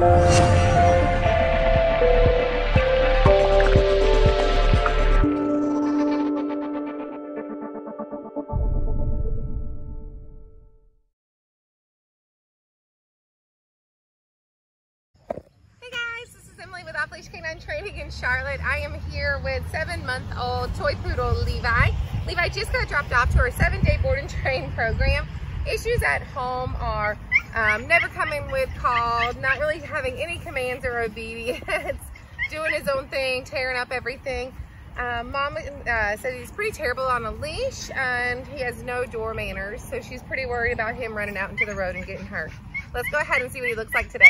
With OLK9 training in Charlotte. I am here with 7-month-old toy poodle Levi. Levi just got dropped off to our 7-day board and train program. Issues at home are never coming with call, not really having any commands or obedience, doing his own thing, tearing up everything. Mom said he's pretty terrible on a leash and he has no door manners, so she's pretty worried about him running out into the road and getting hurt. Let's go ahead and see what he looks like today.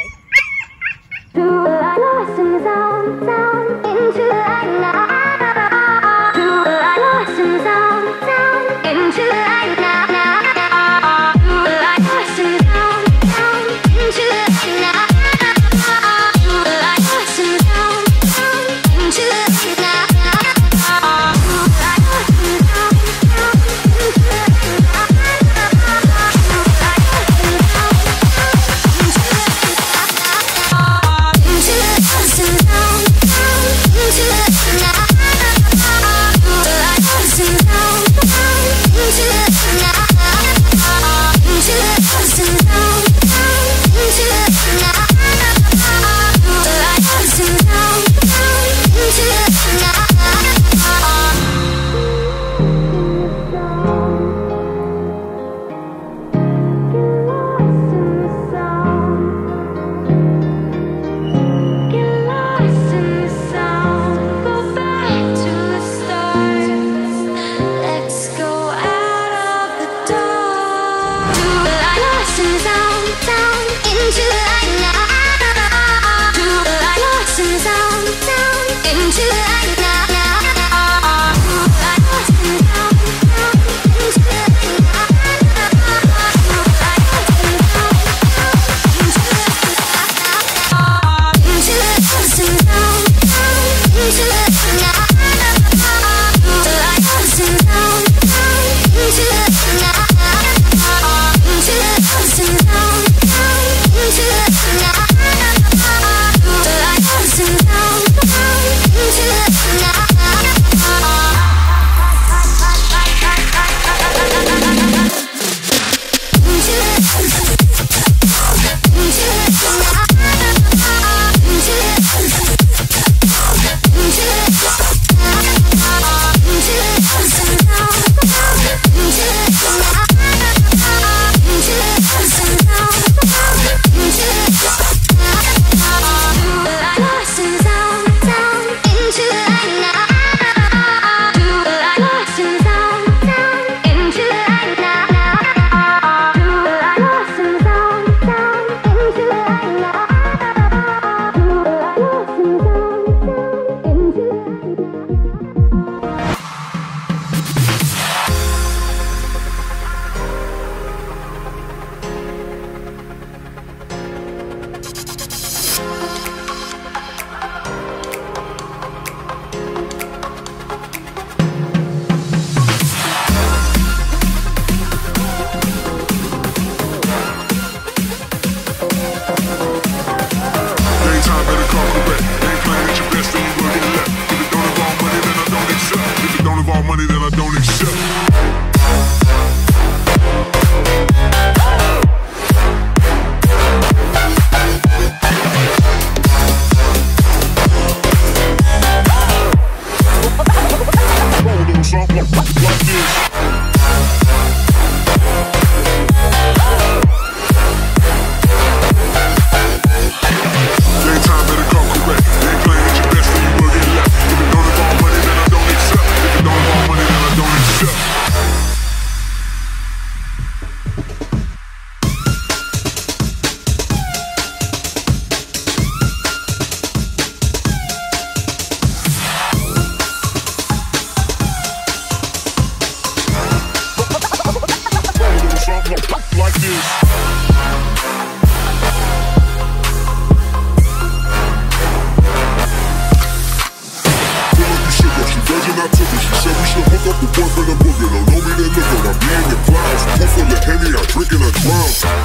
boyfriend a booger, don't know me, they looking. I'm being the clouds, puff full of Henny, I'm drinking a drown.